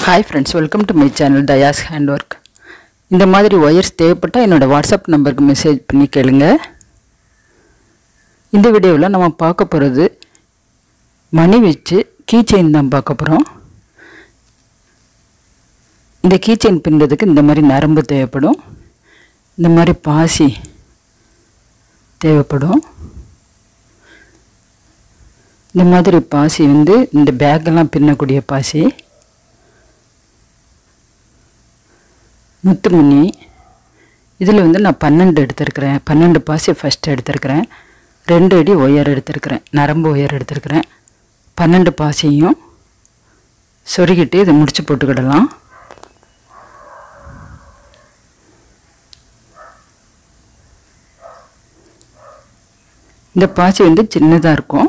Hi friends, welcome to my channel Daya's Handwork. இந்த மாதிரி wires தேவைப்பட்டா என்னோட வாட்ஸ்அப் நம்பருக்கு மெசேஜ் பண்ணி கேளுங்க. இந்த வீடியோல நம்ம பார்க்க போறது மணி வச்சு கீ செயின் தான் பார்க்க போறோம். இந்த கீ செயின் பின்றதுக்கு இந்த மாதிரி நரம்பு தேவைப்படும். இந்த மாதிரி பாசி தேவைப்படும். இந்த மாதிரி பாசி வந்து இந்த பேக் எல்லாம் பின்னக்கூடிய பாசி. முத்துமணி இதில் வந்து நான் 12 எடுத்துருக்கிறேன். 12 பாசி ஃபஸ்ட்டு எடுத்துருக்கிறேன். 2 அடி ஒயர் எடுத்துருக்கிறேன். நரம்பு ஒயர் எடுத்துருக்கிறேன். 12 பாசியும் சொருகிட்டு இதை முடிச்சு போட்டுக்கிடலாம். இந்த பாசி வந்து சின்னதாக இருக்கும்.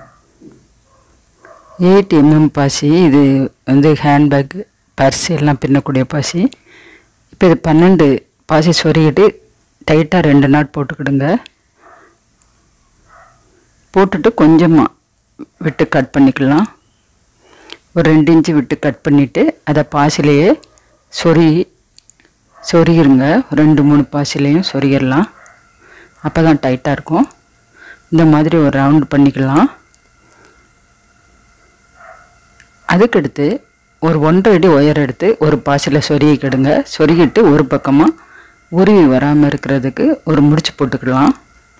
8 mm பாசி. இது வந்து ஹேண்ட்பேக் பர்ஸ் எல்லாம் பின்னக்கூடிய பாசி. இப்போ இது 12 பாசி சொருகிட்டு டைட்டாக 2 நாட் போட்டுக்கிடுங்க. போட்டுட்டு கொஞ்சமாக விட்டு கட் பண்ணிக்கலாம். ஒரு 2 இன்ச்சு விட்டு கட் பண்ணிவிட்டு அதை பாசிலேயே சொருகிருங்க. 2-3 பாசிலையும் சொருகிடலாம். அப்போ தான் டைட்டாக இருக்கும். இந்த மாதிரி ஒரு ரவுண்டு பண்ணிக்கலாம். அதுக்கடுத்து ஒரு 1.5 அடி ஒயர் எடுத்து ஒரு பாசியில் சொருகிக்கிடுங்க. சொருகிட்டு ஒரு பக்கமாக உருவி வராமல் இருக்கிறதுக்கு ஒரு முடிச்சு போட்டுக்கலாம்.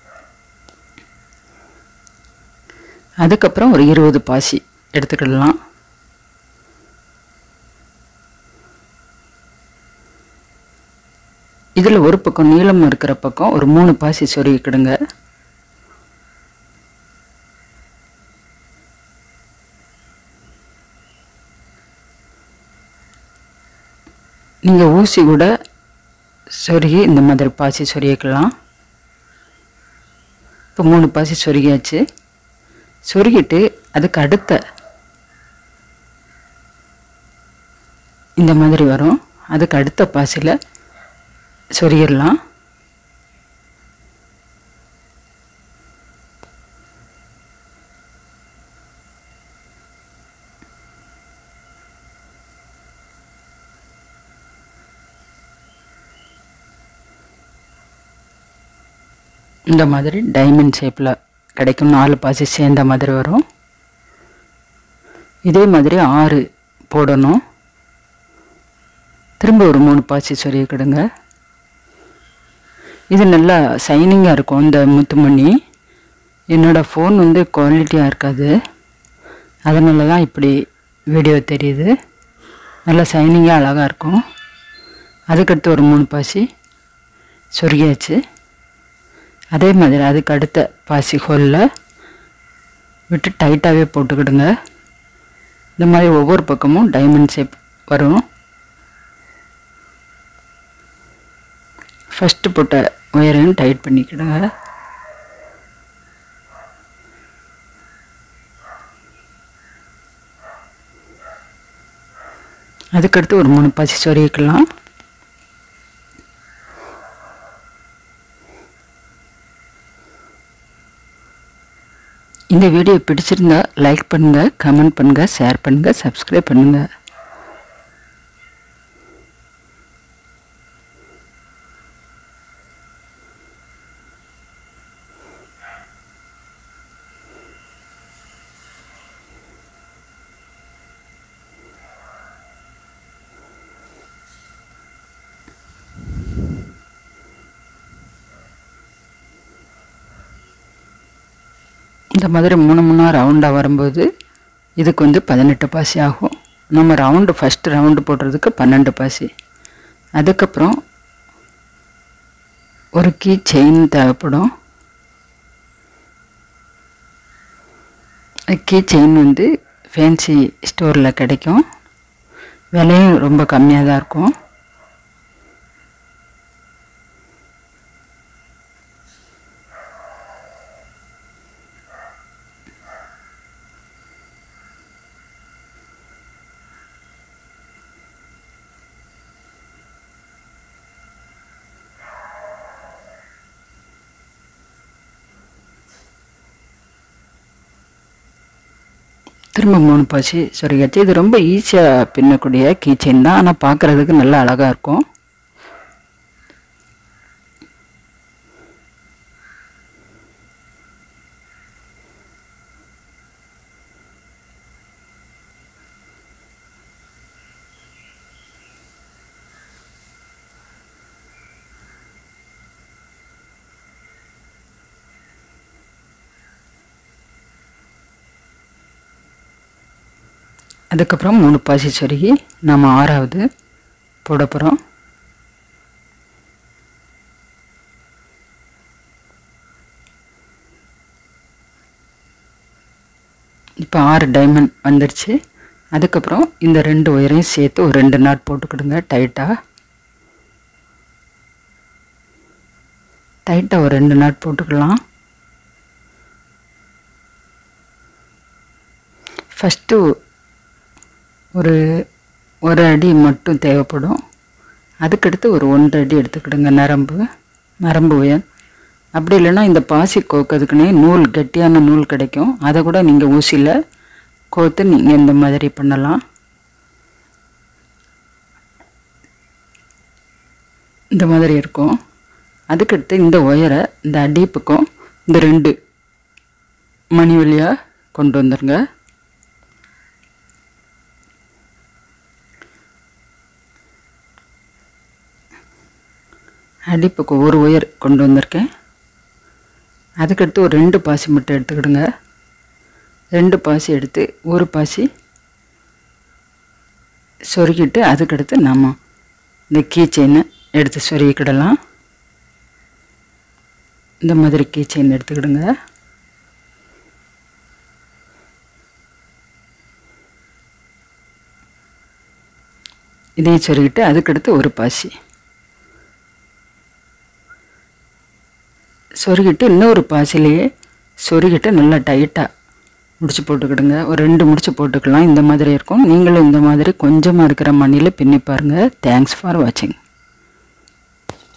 அதுக்கப்புறம் ஒரு 20 பாசி எடுத்துக்கிடலாம். இதில் ஒரு பக்கம் நீளம் இருக்கிற பக்கம் ஒரு 3 பாசி சொருகிக்கிடுங்க. நீங்கள் ஊசி கூட சொருகி இந்த மாதிரி பாசி சொருகிக்கலாம். இப்போ 3 பாசி சொருகியாச்சு. சொருகிட்டு அதுக்கு அடுத்த இந்த மாதிரி வரும். அதுக்கு அடுத்த பாசியில் சொருகிடலாம். இந்த மாதிரி டைமண்ட் ஷேப்பில் கிடைக்கும். 4 பாசி சேர்ந்த மாதிரி வரும். இதே மாதிரி 6 போடணும். திரும்ப ஒரு 3 பாசி சொருகிக்கிடுங்க. இது நல்லா ஷைனிங்காக இருக்கும். இந்த முத்துமணி என்னோடய ஃபோன் வந்து குவாலிட்டியாக இருக்காது. அதனால தான் இப்படி வீடியோ தெரியுது. நல்லா ஷைனிங்காக அழகாக இருக்கும். அதுக்கடுத்து ஒரு 3 பாசி சொருகியாச்சு. அதே மாதிரி அதுக்கு அடுத்த பாசி ஹோலில் விட்டு டைட்டாகவே போட்டுக்கிடுங்க. இந்த மாதிரி ஒவ்வொரு பக்கமும் டைமண்ட் ஷேப் வரும். ஃபஸ்ட்டு போட்ட ஒயரையும் டைட் பண்ணிக்கிடுங்க. அதுக்கடுத்து ஒரு 3 பாசி சொருகிக்கலாம். இந்த வீடியோ பிடிச்சிருந்தா லைக் பண்ணுங்கள், கமெண்ட் பண்ணுங்கள், ஷேர் பண்ணுங்கள், சப்ஸ்கிரைப் பண்ணுங்கள். இந்த மாதிரி 3 ரவுண்டாக வரும்போது இதுக்கு வந்து 18 பாசி ஆகும். நம்ம ஃபஸ்ட்டு ரவுண்டு போடுறதுக்கு 12 பாசி. அதுக்கப்புறம் ஒரு கீ செயின் தேவைப்படும். கீ செயின் வந்து ஃபேன்சி ஸ்டோரில் கிடைக்கும். விலையும் ரொம்ப கம்மியாக தான் இருக்கும். திரும்ப 3 பாசி சொருகியாச்சு. இது ரொம்ப ஈஸியாக பின்னக்கூடிய கீ செயின் தான், ஆனால் பார்க்குறதுக்கு நல்லா அழகாக இருக்கும். அதுக்கப்புறம் 3 பாசி சொருகி நம்ம 6வது போட போகிறோம். இப்போ 6 டைமண்ட் வந்துடுச்சு. அதுக்கப்புறம் இந்த 2 ஒயரையும் சேர்த்து ஒரு 2 நாட் போட்டுக்கிடுங்க. டைட்டாக ஒரு 2 நாட் போட்டுக்கலாம். ஃபஸ்ட்டு ஒரு அடி மட்டும் தேவைப்படும். அதுக்கடுத்து ஒரு 1.5 அடி எடுத்துக்கிடுங்க. நரம்பு உயர். அப்படி இல்லைன்னா இந்த பாசி கோக்கிறதுக்குன்னே நூல், கெட்டியான நூல் கிடைக்கும். அதை கூட நீங்கள் ஊசியில் கோர்த்து நீங்கள் இந்த மாதிரி பண்ணலாம். இந்த மாதிரி இருக்கும். அதுக்கடுத்து இந்த ஒயரை இந்த அடி பக்கம் இந்த 2 மணி வழியாக கொண்டு வந்துடுங்க. அடிப்புக்கு ஒரு ஒயர் கொண்டு வந்திருக்கேன். அதுக்கடுத்து ஒரு 2 பாசி மட்டும் எடுத்துக்கிடுங்க. 2 பாசி எடுத்து ஒரு பாசி சொருகிட்டு அதுக்கடுத்து நம்ம இந்த கீ செயினை எடுத்து சொருகிக்கிடலாம். இந்த மாதிரி கீ செயின் எடுத்துக்கிடுங்க. இதையும் சொருகிட்டு அதுக்கடுத்து ஒரு பாசி சொருகிட்டு இன்னொரு பாசிலேயே சொருகிட்டு நல்லா டைட்டாக முடிச்சு போட்டுக்கிடுங்க. ஒரு 2 முடிச்சு போட்டுக்கலாம். இந்த மாதிரி இருக்கும். நீங்களும் இந்த மாதிரி கொஞ்சமாக இருக்கிற மணியில் பின்னி பாருங்கள். தேங்க்ஸ் ஃபார் வாட்சிங்.